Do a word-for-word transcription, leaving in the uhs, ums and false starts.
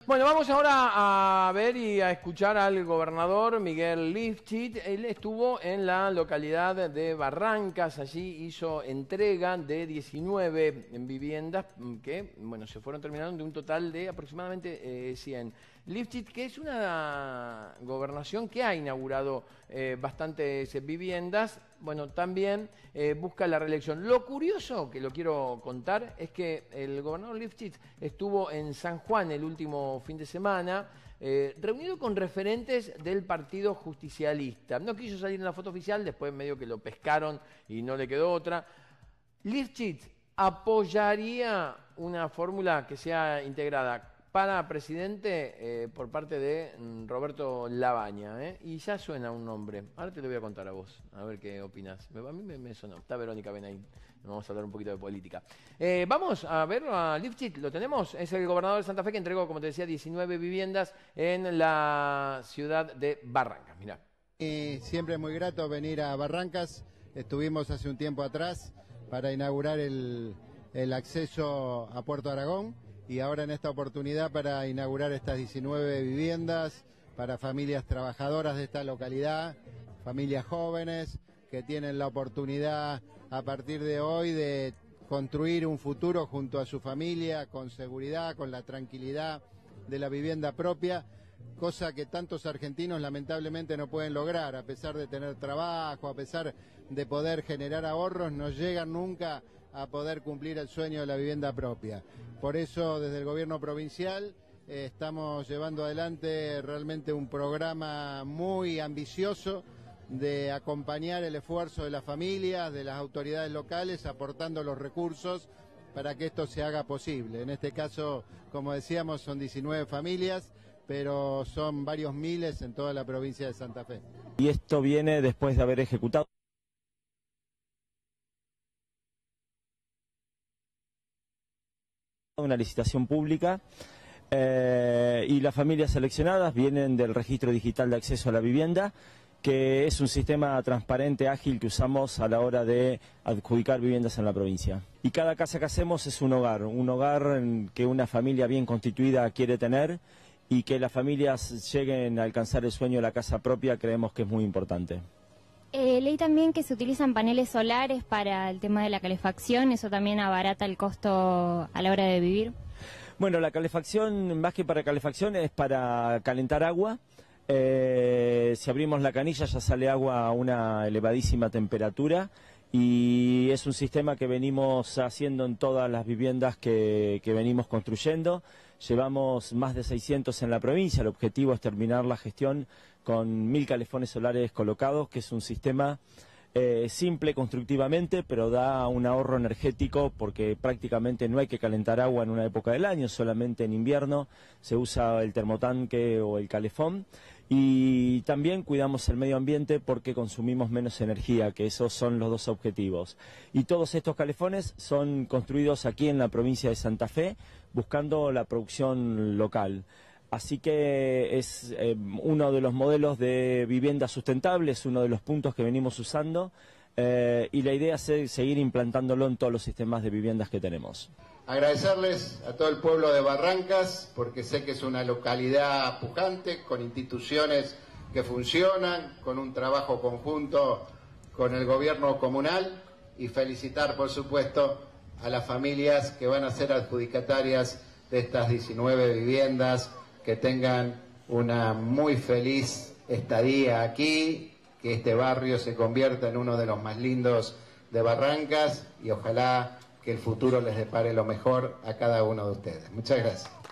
Bueno, vamos ahora a ver y a escuchar al gobernador Miguel Lifchit. Él estuvo en la localidad de Barrancas, allí hizo entrega de diecinueve viviendas que, bueno, se fueron terminando de un total de aproximadamente eh, cien. Lifchit, que es una gobernación que ha inaugurado eh, bastantes viviendas, bueno, también eh, busca la reelección. Lo curioso, que lo quiero contar, es que el gobernador Lifchit estuvo en San Juan el último fin de semana, eh, reunido con referentes del Partido Justicialista. No quiso salir en la foto oficial, después medio que lo pescaron y no le quedó otra. Lifchit apoyaría una fórmula que sea integrada para presidente eh, por parte de mm, Roberto Labaña, ¿eh? Y ya suena un nombre. Ahora te lo voy a contar a vos, a ver qué opinás. A mí me, me sonó. Está Verónica Benaín. Vamos a hablar un poquito de política. Eh, vamos a ver a Lifchit, lo tenemos. Es el gobernador de Santa Fe que entregó, como te decía, diecinueve viviendas en la ciudad de Barrancas. Mirá. Y siempre es muy grato venir a Barrancas. Estuvimos hace un tiempo atrás para inaugurar el, el acceso a Puerto Aragón. Y ahora en esta oportunidad para inaugurar estas diecinueve viviendas para familias trabajadoras de esta localidad, familias jóvenes que tienen la oportunidad a partir de hoy de construir un futuro junto a su familia, con seguridad, con la tranquilidad de la vivienda propia, cosa que tantos argentinos lamentablemente no pueden lograr, a pesar de tener trabajo, a pesar de poder generar ahorros, no llegan nunca a poder cumplir el sueño de la vivienda propia. Por eso, desde el gobierno provincial, eh, estamos llevando adelante realmente un programa muy ambicioso de acompañar el esfuerzo de las familias, de las autoridades locales, aportando los recursos para que esto se haga posible. En este caso, como decíamos, son diecinueve familias, pero son varios miles en toda la provincia de Santa Fe. Y esto viene después de haber ejecutado una licitación pública eh, y las familias seleccionadas vienen del Registro Digital de Acceso a la Vivienda, que es un sistema transparente, ágil, que usamos a la hora de adjudicar viviendas en la provincia. Y cada casa que hacemos es un hogar, un hogar que una familia bien constituida quiere tener, y que las familias lleguen a alcanzar el sueño de la casa propia, creemos que es muy importante. Eh, leí también que se utilizan paneles solares para el tema de la calefacción, eso también abarata el costo a la hora de vivir. Bueno, la calefacción, más que para calefacción, es para calentar agua. Eh, si abrimos la canilla ya sale agua a una elevadísima temperatura y es un sistema que venimos haciendo en todas las viviendas que, que venimos construyendo. Llevamos más de seiscientos en la provincia, el objetivo es terminar la gestión con mil calefones solares colocados, que es un sistema eh, simple constructivamente, pero da un ahorro energético porque prácticamente no hay que calentar agua en una época del año, solamente en invierno se usa el termotanque o el calefón. Y también cuidamos el medio ambiente porque consumimos menos energía, que esos son los dos objetivos. Y todos estos calefones son construidos aquí en la provincia de Santa Fe, buscando la producción local. Así que es eh, uno de los modelos de vivienda sustentable, es uno de los puntos que venimos usando eh, y la idea es seguir implantándolo en todos los sistemas de viviendas que tenemos. Agradecerles a todo el pueblo de Barrancas, porque sé que es una localidad pujante, con instituciones que funcionan, con un trabajo conjunto con el gobierno comunal, y felicitar, por supuesto, a las familias que van a ser adjudicatarias de estas diecinueve viviendas, que tengan una muy feliz estadía aquí, que este barrio se convierta en uno de los más lindos de Barrancas y ojalá que el futuro les depare lo mejor a cada uno de ustedes. Muchas gracias.